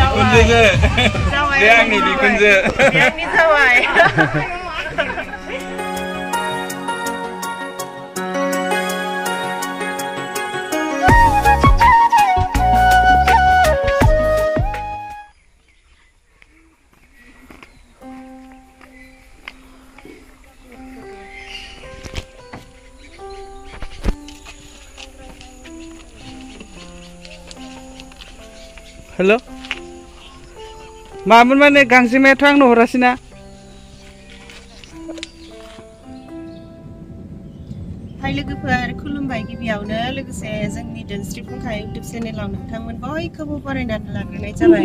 bikunjö dia yang nih bikunjö yang ini sawai Halo, मामोन माने गांजेमायाथ' आंनो हरासैना हाय लोगोफोर खुलुमबाय गिबियावनो लोगोसे जोंनि दोनस्रि फुंखा इउटिउब चेनेलाव नोंथांमोन बयखौबो बरायनानै लाग्रोनाय जाबाय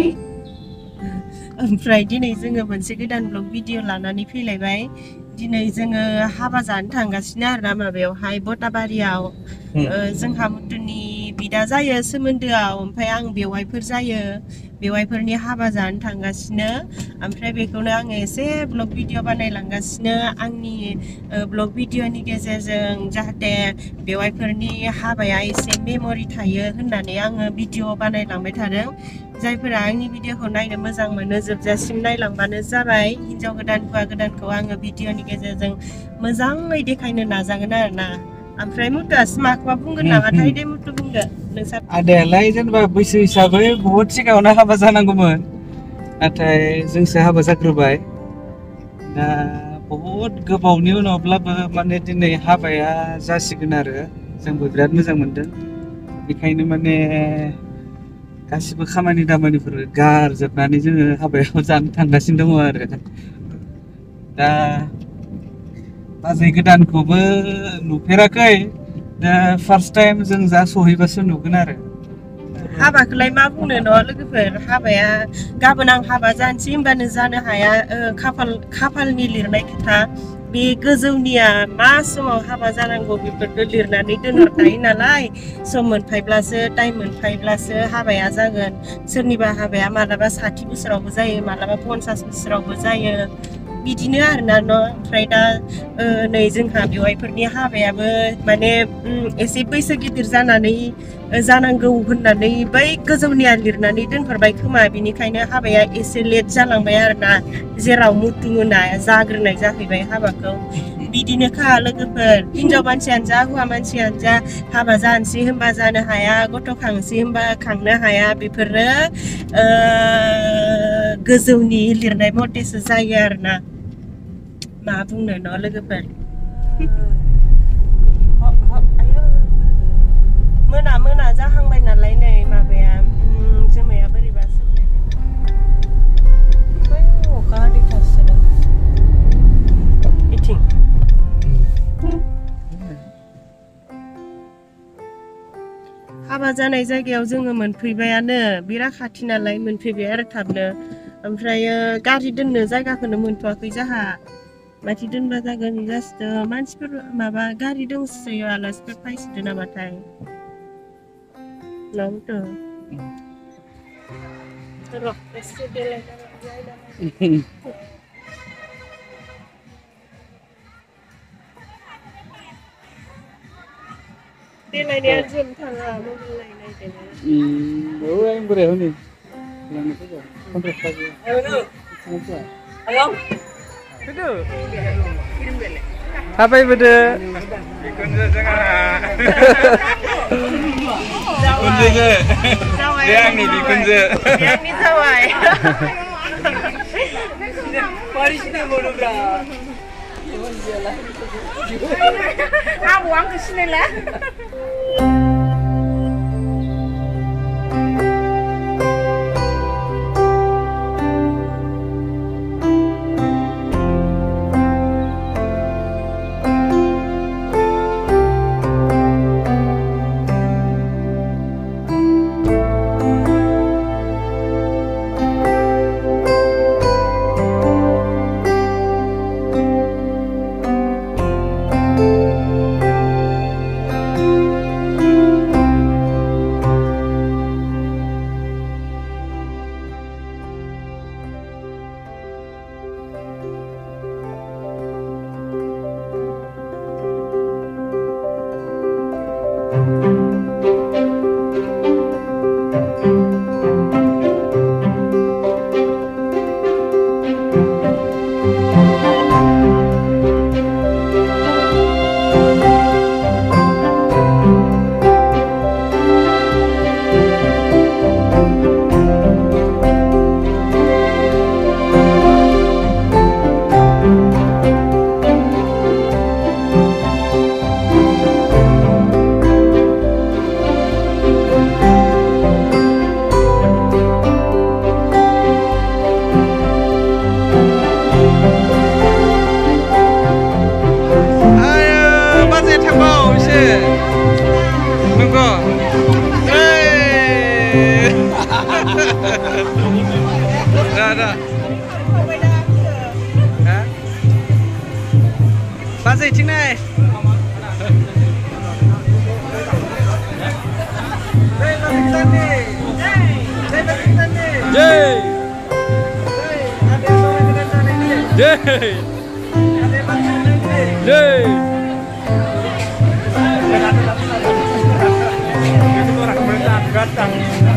ओमफ्राय दिनै जोङो मोनसे गोदान ब्लग भिडिअ लानानै फैलायबाय दिनै जोङो हाबा जानो थांगासिनो आरोना माबायावहाय बटाबारियाव जोंहा मुथुनि बिदा जायो सोमोन्दोआव ओमफ्राय आं बेवाइफोर जायो बेवाइफोरनि हाबा जानो थांगासिनो ओमफ्राय बेखौनो आङो एसे ब्लग भिडिअ बानायलांगासिनो आंनि ब्लग भिडिअनि गेजेरजों जाहाथे बेवाइफोरनि हाबाया एसे मेमरि थायो होननानै आङो भिडिअ बानायलांबाय थादों जायफोरा आंनि भिडिअखौ नायनो मोजां मोनो जोबजासिम नायलांबानो जाबाय हिन्जाव गोदान हौवा गोदानखौ आङो भिडिअनि गेजेरजों मोजाङै देखायनो नाजागोन आरोना ओमफ्राय मुथुआसो माखौबा बुंगोन नामाथाय दे मुथु बुंदो नोंसा आदायालाय जेनेबा बैसो हिसाबै बहुद सिगाङावनो हाबा जानांगौमोन नाथाय जोंसो हाबा जाग्रोबाय दा बहुद गोबावनि उनावब्लाबो माने दिनै हाबाया जासिगोन आरो जोंबो बिराद मोजां मोनदों बेखायनो माने गासिबो खामानि दामानिफोर गारजोबनानै जोङो हाबायाव जानो थांगासिनो दङ आरो दा बाजै गोदानखौबो नुफेराखै दा फार्स्ट टाइम जों जा सहैबासो नुगोन आरो हाबाखौलाय मा बुंनो न' लोगोफोर हाबाया गाबोन आं हाबा जानोसै होनबानो जानो हाया खाफालनि लिरनाय खोथा बे गोजौनिया मा समाव हाबा जानांगौ बेफोरखौ लिरनानै दोनहरखायो नालाय सम मोनफायब्लासो टाइम मोनफायब्लासो हाबाया जागोन सोरनिबा हाबाया मालाबा 60 बोसोरावबो जायो मालाबा 50 बोसोरावबो जायो बिदिनो आरोना न' ओमफ्राय दा नै जोंहा बेवाइफोरनि हाबायाबो माने एसे बैसो गिदिर जानानै जानांगौ होननानै बै गोजौनिया लिरनानै दोनहरबाय खोमा बिनिखायनो हाबाया एसे लेट जालांबाय आरोना जेराव मुथुमोना जाग्रोनाय जाहैबाय हाबाखौ बिदिनोखा लोगोफोर हिन्जाव मानसियानो जा हौवा मानसियानो जा हाबा जानोसै होनबा जानो हाया गथ' खांसै होनबा खांनो हाया बेफोरो गोजौनि लिरनाय मथेसो जायो आरोना मा बुंनो न' लोगोफोर मोना जाहांबाय नालाय नै माबाया जोमाया बोरैबा सोलायबाय अखा हादैथारसोदों इथिं हाबा जानाय जायगायाव जोङो मोनफैबायानो बिराद खाथि नालाय मोनफैबाय आरो थाबनो ओमफ्रायो गारि दोननो जायगाखौनो मोनथ'वाखै जाहा माथि दोनबा जागोन जास्ट मानसिफोर माबा गारि दंसोयो आलासिफोर फैसोदो नामाथाय नंगौ र' एसे देलायनानै देलायनाया जों थाङा मबाइल नायनायदों आं बोरै हनै कन्ट्रेक्ट हाबाय बोदो बिकुनजो जोंहा बिकुनजो dia yang nih bikunjö yang ini sawai Mari sini bodoh bra. Aku ang kesini lah. Ada. Hả? Bán gì chính này? Đây là Vĩnh Tân đi. Đây là Vĩnh Tân đi. Yeah. Yeah. Yeah. Itu orang berdatang.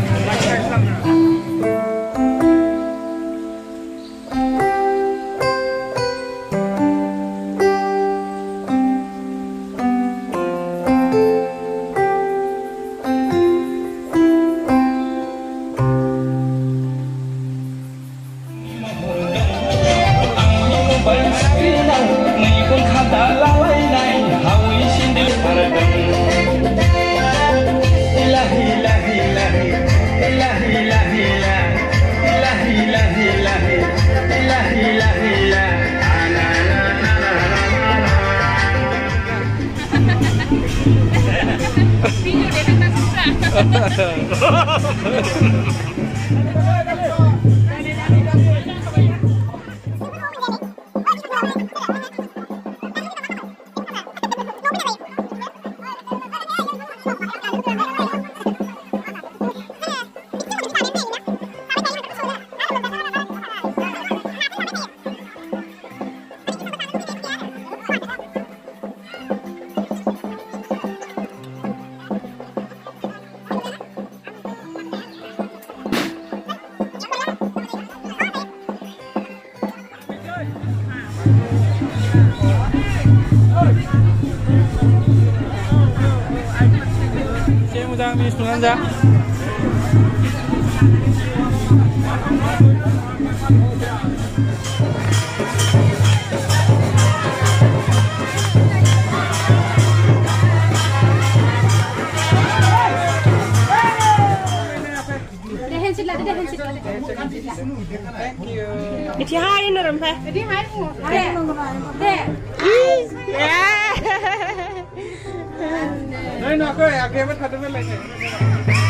Miss Nurhanza. Itu hai ini rempah. Itu hai mu. Dek. Nah, nak kau ya, kita berhadapan lagi.